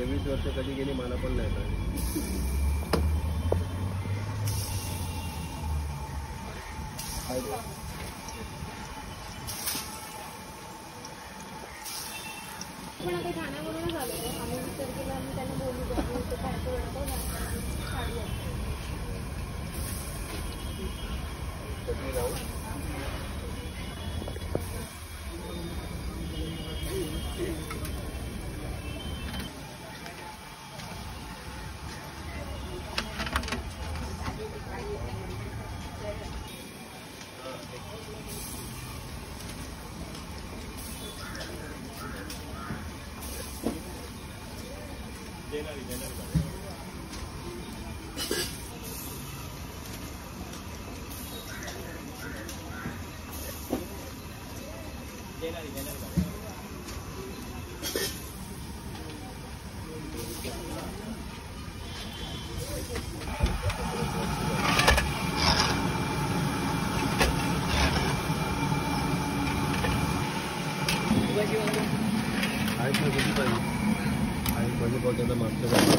23 वर्ष कधी गेली मला पण नाही कळली. पण आता ठाण्यावरूनच आलो आम्ही विचार केला आम्ही त्यांना बोलू बघू ते खायचं वडापाव कधी जाऊ आहेत ना किती पाहिजे आणि म्हणजे बोलताना मागचं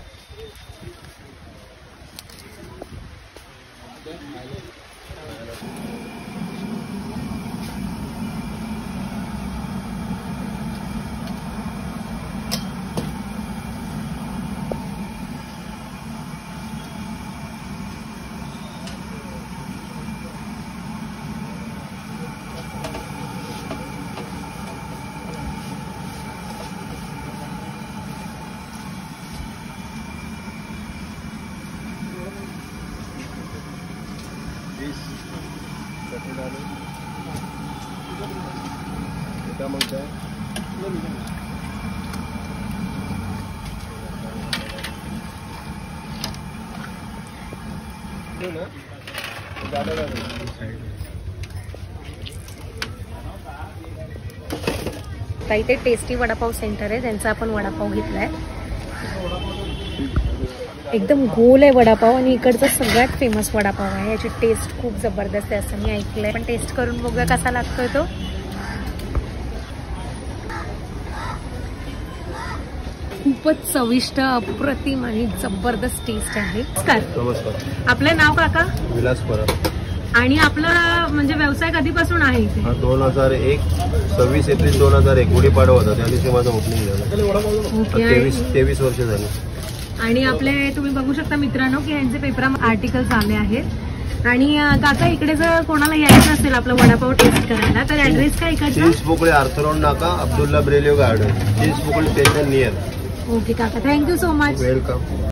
क्या मागता है आता इथे टेस्टी वडापाव सेंटर आहे त्यांचा आपण वडापाव घेतलाय. एकदम गोल आहे वडापाव आणि इकडचा सगळ्यात फेमस वडापाव आहे. याची टेस्ट खूप जबरदस्त आहे असं मी ऐकलंय. पण टेस्ट करून बघूया कसा लागतोय तो. खूपच चविष्ट अप्रतिम आणि जबरदस्त टेस्ट आहे. नमस्कार. आपलं नाव काका? विलास परब. आणि आपला म्हणजे व्यवसाय कधीपासून आहे इथे? 2001 26 एप्रिल 2001 गुढीपाडवा होता त्या दिवशी माझं ओपनिंग झालं. 23 वर्ष झाली. आणि आपले तुम्ही बघू शकता मित्रांनो की यांचे पेपर आर्टिकल्स आले आहेत. आणि काका इकडे जर कोणाला यायचं असेल आपला वडापाव टेस्ट करायला तर ऍड्रेस काय इकडचा? चिंचपोकळे आर्थरोड नाका अब्दुल्ला ब्रेलिओ garden Chinchpokli station near. Okay काका थँक्यू सो मच. वेलकम.